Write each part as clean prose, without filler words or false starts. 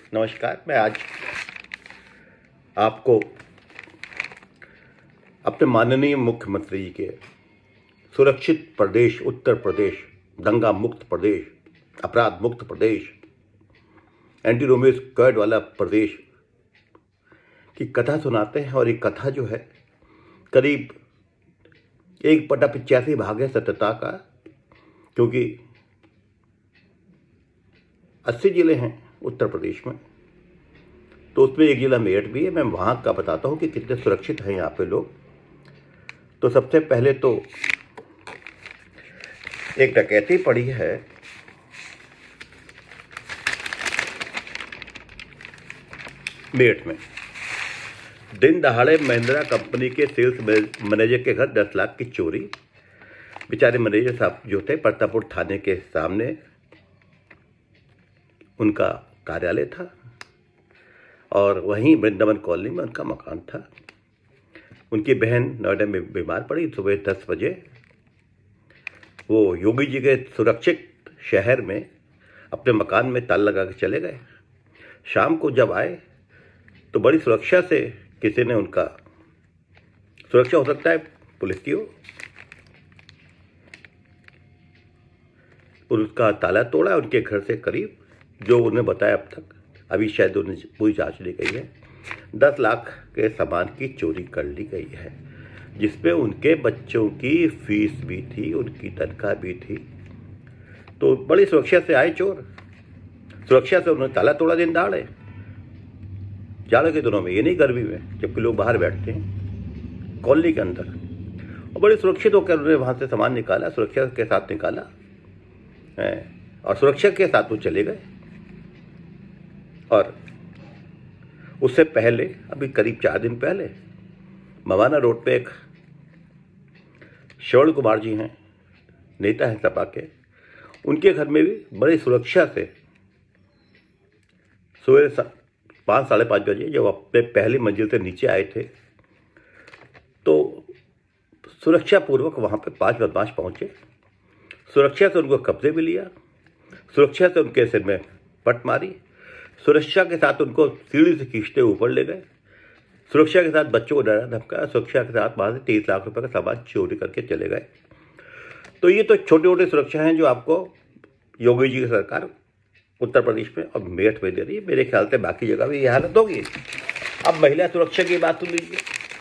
नमस्कार। मैं आज आपको अपने माननीय मुख्यमंत्री जी के सुरक्षित प्रदेश उत्तर प्रदेश, दंगा मुक्त प्रदेश, अपराध मुक्त प्रदेश, एंटी रोमियो स्क्वाड वाला प्रदेश की कथा सुनाते हैं। और ये कथा जो है करीब 1/85 भाग है सत्यता का, क्योंकि 80 जिले हैं उत्तर प्रदेश में, तो उसमें एक जिला मेरठ भी है। मैं वहाँ का बताता हूँ कि कितने सुरक्षित हैं यहाँ पे लोग। तो सबसे पहले तो एक डकैती पड़ी है मेरठ में। दिन दहाड़े महिंद्रा कंपनी के सेल्स मैनेजर के घर 10 लाख की चोरी। बेचारे मैनेजर साहब जो थे प्रतापपुर थाने के सामने उनका कार्यालय था और वहीं वृंदावन कॉलोनी में उनका मकान था। उनकी बहन नोएडा में बीमार पड़ी। सुबह 10 बजे वो योगी जी के सुरक्षित शहर में अपने मकान में ताला लगा के चले गए। शाम को जब आए तो बड़ी सुरक्षा से किसी ने उनका, सुरक्षा हो सकता है पुलिस की हो, उसका ताला तोड़ा। उनके घर से करीब, जो उन्हें बताया अब तक, अभी शायद उन्हें पूरी जांच ली गई है, 10 लाख के सामान की चोरी कर ली गई है, जिसपे उनके बच्चों की फीस भी थी, उनकी तनख्वाह भी थी। तो बड़ी सुरक्षा से आए चोर, सुरक्षा से उन्होंने ताला तोड़ा दिन दहाड़े, जाड़े के दिनों में, ये नहीं गर्मी में जबकि लोग बाहर बैठते हैं कॉलोनी के अंदर। और बड़ी सुरक्षित होकर उन्होंने वहाँ से सामान निकाला, सुरक्षा के साथ निकाला और सुरक्षा के साथ वो चले गए। और उससे पहले अभी करीब 4 दिन पहले मवाना रोड पे एक श्रवण कुमार जी हैं, नेता हैं सपा के, उनके घर में भी बड़ी सुरक्षा से सुबह 5 साढ़े 5 बजे जब अपने पहली मंजिल से नीचे आए थे तो सुरक्षा पूर्वक वहाँ पे 5 बदमाश पहुँचे। सुरक्षा से उनको कब्जे भी लिया, सुरक्षा से उनके सिर में पट मारी, सुरक्षा के साथ उनको सीढ़ी से खींचते ऊपर ले गए, सुरक्षा के साथ बच्चों को डरा धमकाया, सुरक्षा के साथ वहाँ से 30 लाख रुपए का सामान चोरी करके चले गए। तो ये तो छोटे छोटे सुरक्षा हैं जो आपको योगी जी की सरकार उत्तर प्रदेश में और मेरठ में दे रही है। मेरे ख्याल से बाकी जगह भी ये हालत होगी। अब महिला सुरक्षा की बात सुन लीजिए।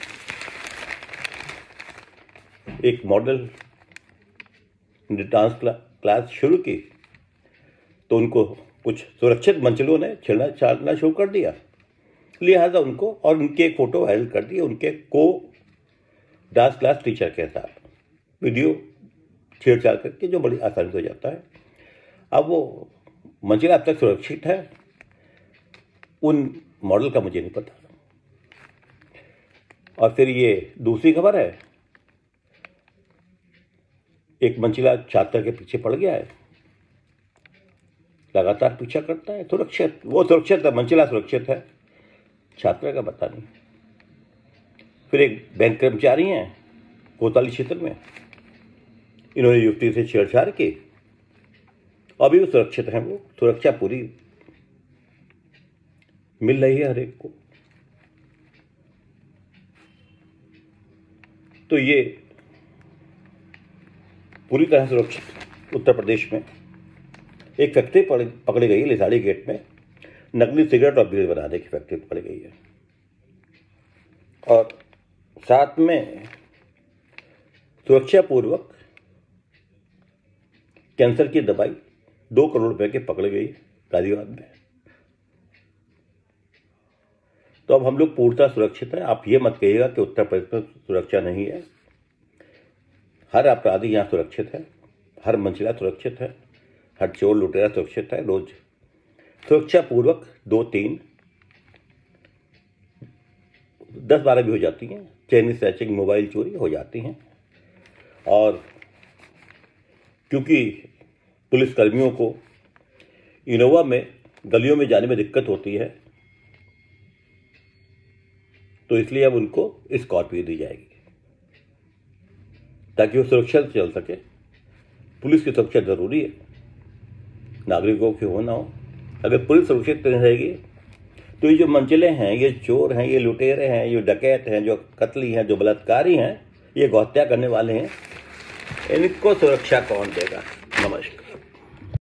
एक मॉडल डांस क्लास शुरू की तो उनको कुछ सुरक्षित मंचलों ने छेड़ना छाड़ना शुरू कर दिया, लिहाजा उनको और उनके एक फोटो वायरल कर दी उनके को डांस क्लास टीचर के साथ, वीडियो छेड़छाड़ करके, जो बड़ी आसानी से हो जाता है। अब वो मंजिल अब तक सुरक्षित है, उन मॉडल का मुझे नहीं पता। और फिर ये दूसरी खबर है, एक मंजिला छात्र के पीछे पड़ गया है, लगातार पीछा करता है। सुरक्षित, वो सुरक्षित है, मंजिला सुरक्षित है, छात्र का पता नहीं। फिर एक बैंक कर्मचारी हैं कोतवाली क्षेत्र में, इन्होंने युवती से छेड़छाड़ की, अभी वो सुरक्षित हैं। वो सुरक्षा पूरी मिल रही है हर एक को। तो ये पूरी तरह सुरक्षित उत्तर प्रदेश में। एक फैक्ट्री पकड़ी गई है लिसाड़ी गेट में, नकली सिगरेट और बीड़ी बनाने की फैक्ट्री पकड़ी गई है। और साथ में सुरक्षा पूर्वक कैंसर की दवाई 2 करोड़ रुपए की पकड़ी गई गाजियाबाद में। तो अब हम लोग पूर्णतः सुरक्षित हैं। आप ये मत कहिएगा कि उत्तर प्रदेश में सुरक्षा नहीं है। हर अपराधी यहाँ सुरक्षित है, हर मंजिला सुरक्षित है, हर चोर लुटेरा सुरक्षित है। रोज सुरक्षा पूर्वक 2-3 10-12 भी हो जाती हैं, चेन स्नैचिंग, मोबाइल चोरी हो जाती हैं। और क्योंकि पुलिसकर्मियों को इनोवा में गलियों में जाने में दिक्कत होती है, तो इसलिए अब उनको स्कॉर्पियो दी जाएगी ताकि वो सुरक्षा से चल सके। पुलिस की सुरक्षा जरूरी है, नागरिकों की हो ना हो। अगर पुलिस सुरक्षित नहीं रहेगी तो ये जो मंजिलें हैं, ये चोर हैं, ये लुटेरे हैं, ये डकैत हैं, जो कत्ली हैं, जो बलात्कारी हैं, ये हत्या करने वाले हैं, इनको सुरक्षा कौन देगा? नमस्कार।